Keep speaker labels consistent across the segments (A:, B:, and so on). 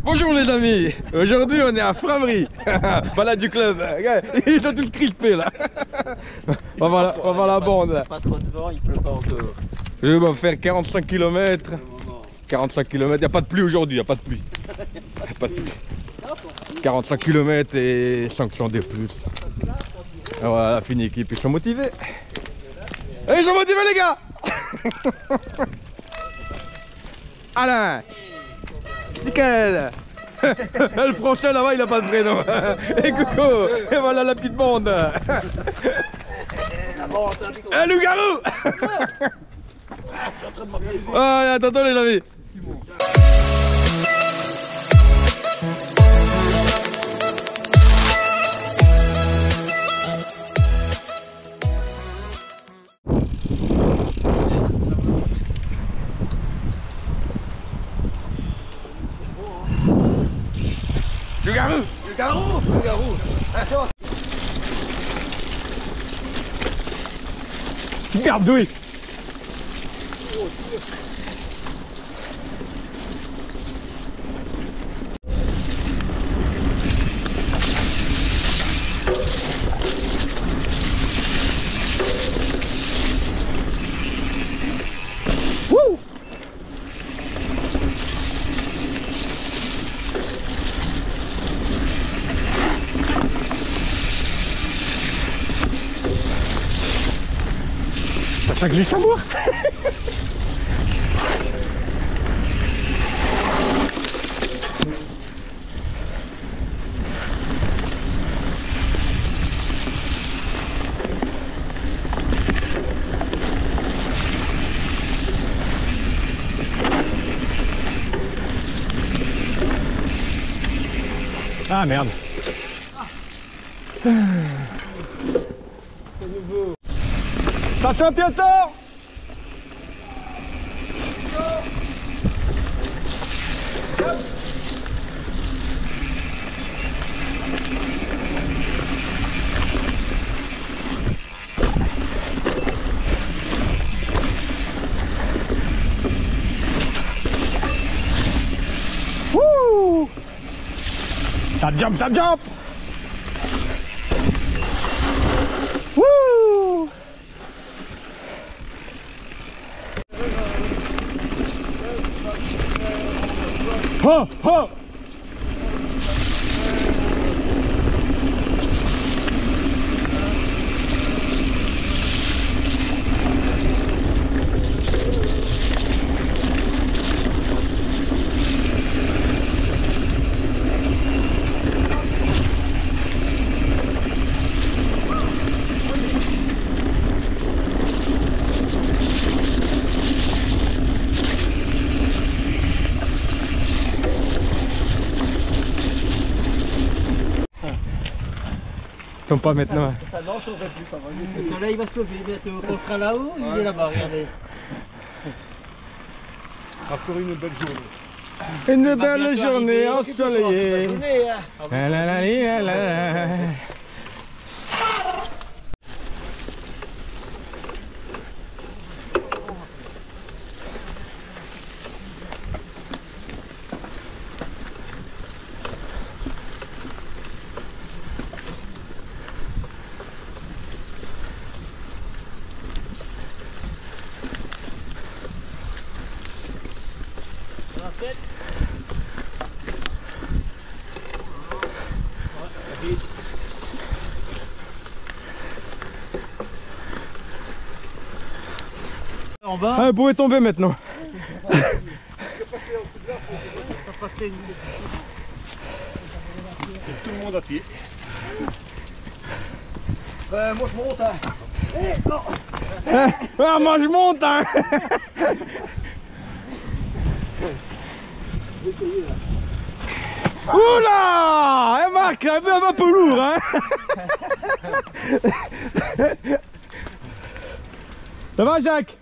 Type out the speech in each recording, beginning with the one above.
A: Bonjour les amis, aujourd'hui on est à Framery, balade du club, ils sont tous crispés là. On va voir la bande là.
B: Pas trop de vent, il pleut pas encore.
A: Je vais faire 45 km. 45 km, il n'y a pas de pluie aujourd'hui, il n'y a pas de pluie. 45 km et 500 des plus. Et voilà, la fine équipe, ils sont motivés. Et ils sont motivés les gars. Alain, nickel. Le français là-bas il a pas de prénom. Et coucou. Et voilà la petite bande. Un loup-garou. Allez, attends les amis. Loup-garou.
B: Loup-garou. Loup-garou. Attention.
A: Merde, oui. Wouh. Ça glisse à moi. Ah merde. Attention piéton. Wouh. Ça jump, ça jump. Wouh. Ha ha. Tombe pas maintenant.
B: Ça non, je saurais plus. Le soleil va se lever bientôt. On sera là-haut, il est là-bas, regardez.
C: Encore une belle journée.
A: Une belle journée ensoleillée. La la la la la.
B: En bas.
A: Ah, vous pouvez tomber maintenant.
C: Tout le monde à pied.
B: Moi je monte.
A: Ah, moi je monte hein. Oula. Marc, un peu lourd hein. Ça va Jacques?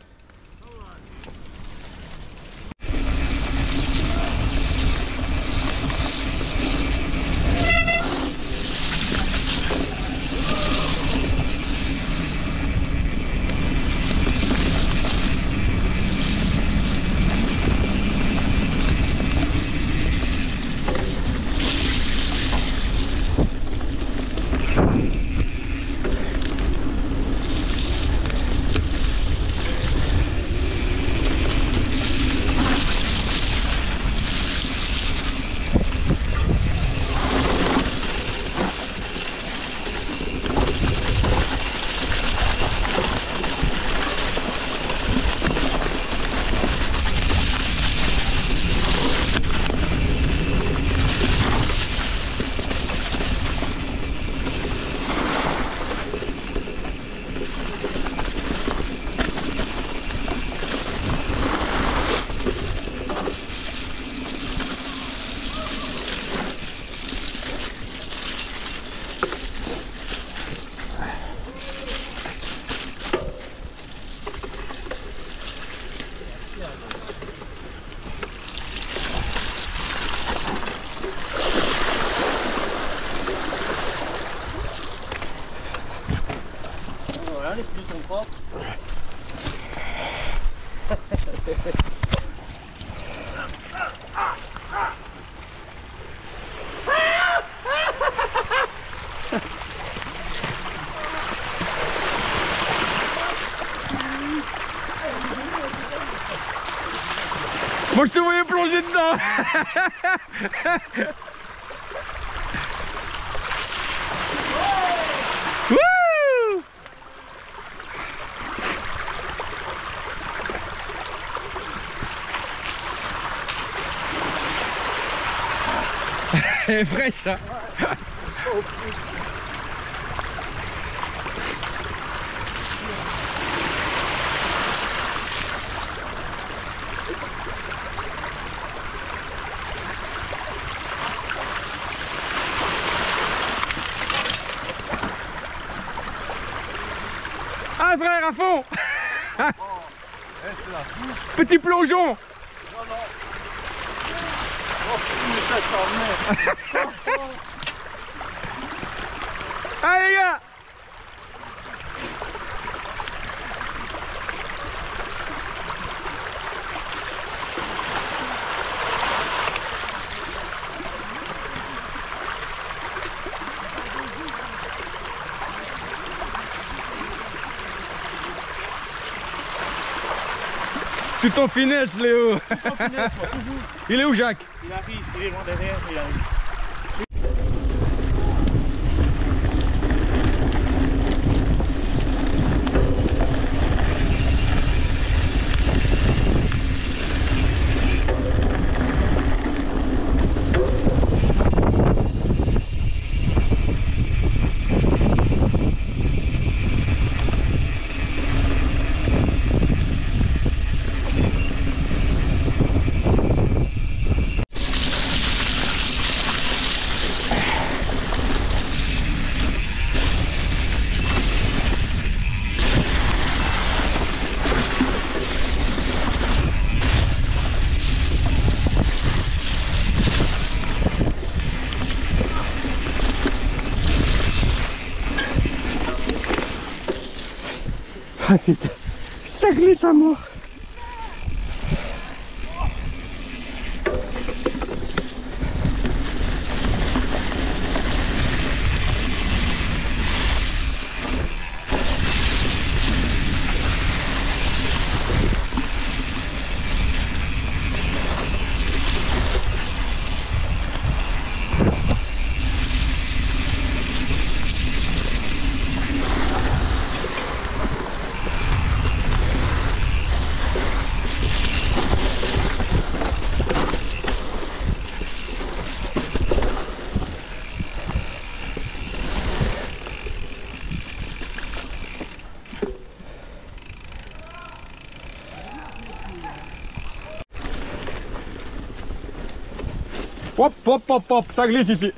B: propre.
A: Moi je te voyais plonger dedans. Wouh! Elle est fraîche ça. Ah frère, à fond. Petit plongeon. Allez les gars. Tout en finesse, Léo. Il est où, Jacques?
C: Il arrive, il est loin derrière, il arrive.
A: Ah putain, ça glisse à mort. Hop, hop, hop, hop, ça glisse ici.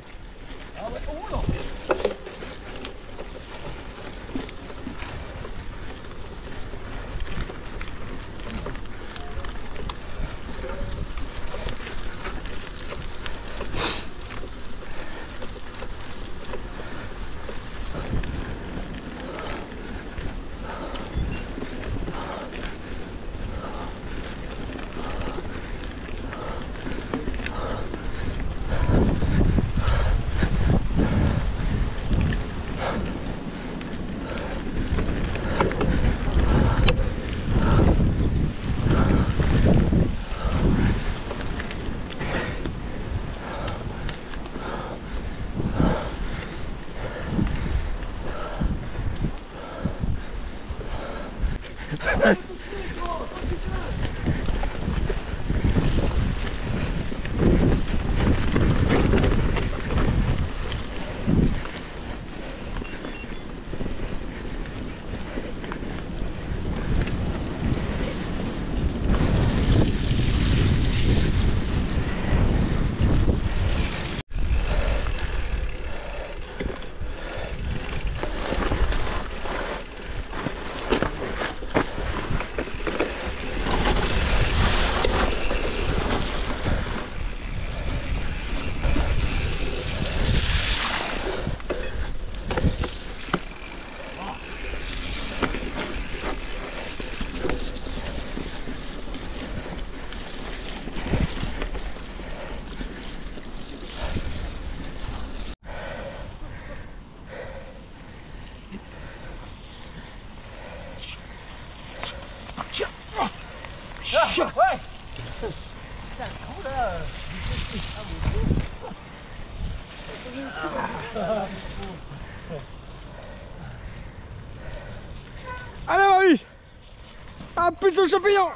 A: Allez, ma biche. Ah putain de champignon.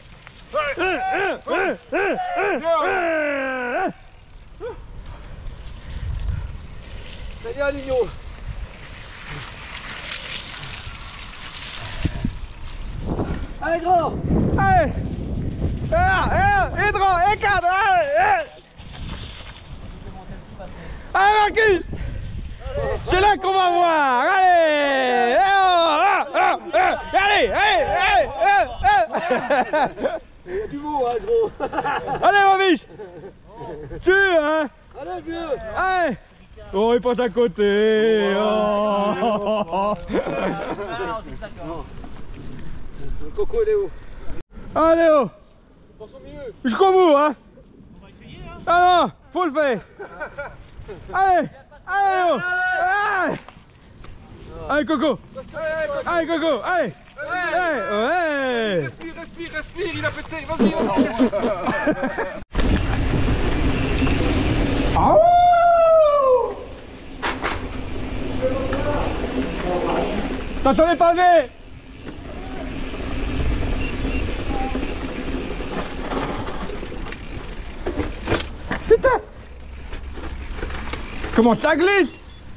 D: Salut Aligno. Allez gros.
A: Allez. Hydro, E4, allez. Allez Marcus. C'est là qu'on va voir. Allez. Allez.
D: Il y a du mot hein gros.
A: Allez ma biche. Tu hein.
D: Allez vieux.
A: Allez. Oh il passe à côté. Oh.
D: Le coco il est où?
A: Allez oh. Jusqu'au bout hein.
C: On va essayer, hein.
A: Ah non, faut le faire. Allez. Allez oh. Allez. Allez Coco. Allez Coco. Allez. Ouais.
D: Respire, il a pété, vas-y.
A: Attention les pavés. Putain. Comment ça glisse.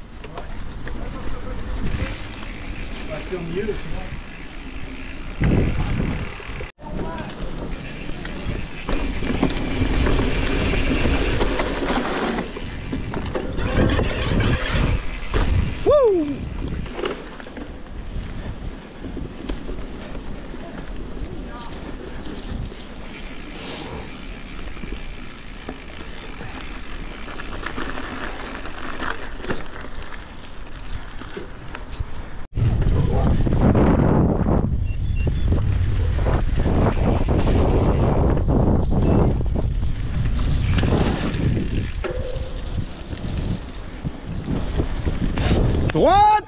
A: Droite.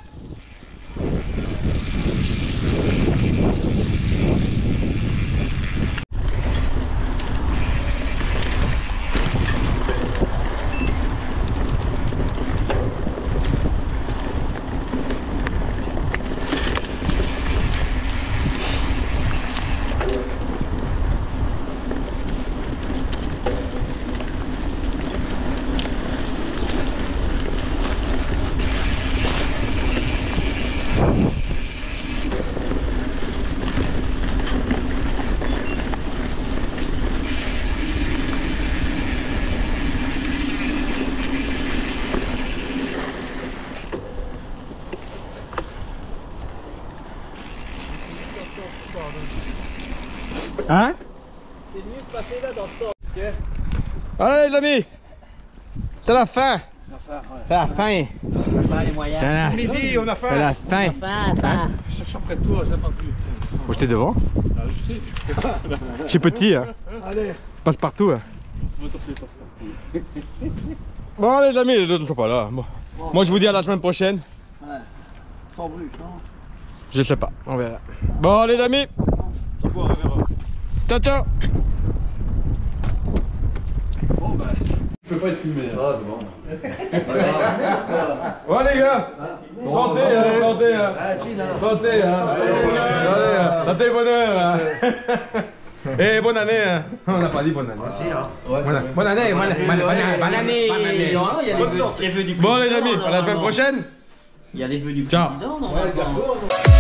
A: Hein?
D: C'est mieux de passer là dans ce temps.
A: Allez les amis. C'est la fin. C'est la fin.
B: Pas les moyens.
C: Midi, on a faim.
A: C'est la fin.
B: Fin.
C: Je cherche après toi, je n'ai pas plus.
A: Moi j'étais devant.
C: Ah, je sais.
A: Je suis petit hein.
D: Allez.
A: Passe partout hein.
C: Moi, t'en fais pas.
A: Bon les amis, les autres ne sont pas là. Bon. Moi je vous dis à la semaine prochaine.
D: Ouais. Sans bruit, non?
A: Je sais pas, on verra. Bon les amis. Ciao ciao.
D: Bon ben.
C: Je peux pas être filmé.
D: Ah c'est bon.
A: Bon les gars. Santé hein, santé hein.
D: Ah Gina.
A: Santé hein. Santé bonheur hein. Et bonne année hein. On n'a pas dit bonne année.
D: Ah si hein.
A: Bonne année, bonne année.
B: Il y a les vœux du
A: Bon les
B: président,
A: amis, à la semaine
B: normalement.
A: prochaine.
B: Il y a les vœux du
A: Ciao.
B: président,
D: Ouais, le
B: normalement.
D: gâteau, non?